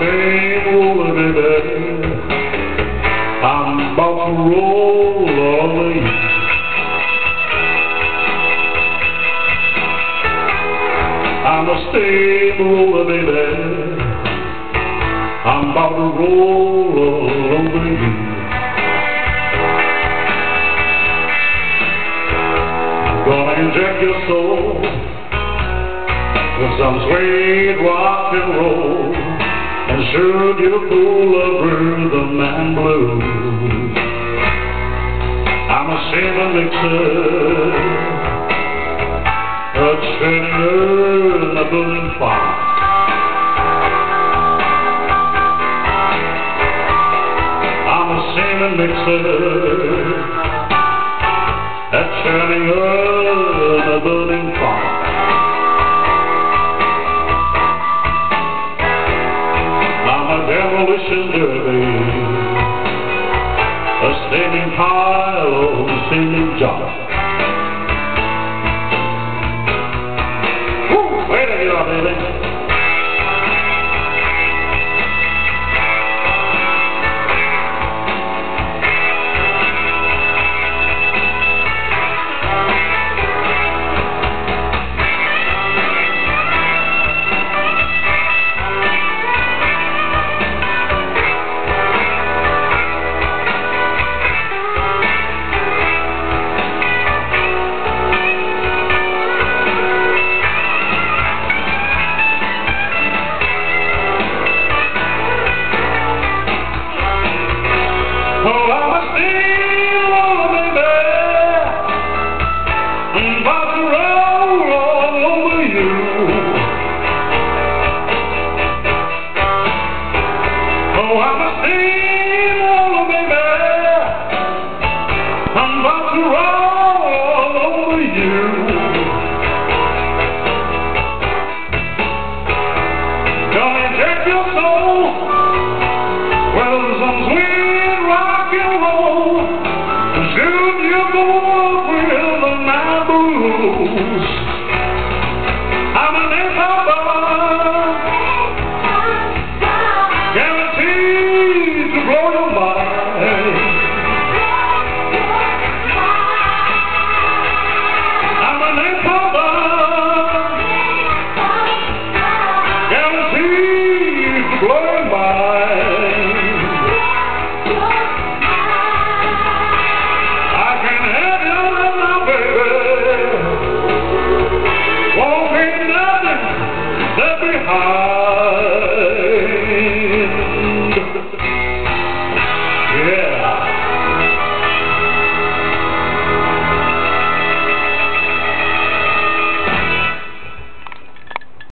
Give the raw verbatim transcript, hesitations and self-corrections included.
steamroller, baby. I'm about to roll away. I'm a steamroller, baby. I'm about to roll away. Gonna inject your soul with some sweet rock and roll, and should you full of rhythm and blues. I'm a cinnamon mixer, a turning in a burning fire. I'm a cinnamon mixer, a turning in a burning fire. Demolition derby, a steaming pile of steaming jar. Woo! Way to go, baby. Oh, I'm a steamroller, baby. I'm about to roll all over you. Oh, I'm a steamroller, baby. I'm about to roll all over you. Gonna inject your soul with some sweet rock and roll, should you go with my blues. I'm an hip-hopper, guaranteed to blow your mind. I'm an hip-hopper, guaranteed to blow your mind. Won't be nothing left behind.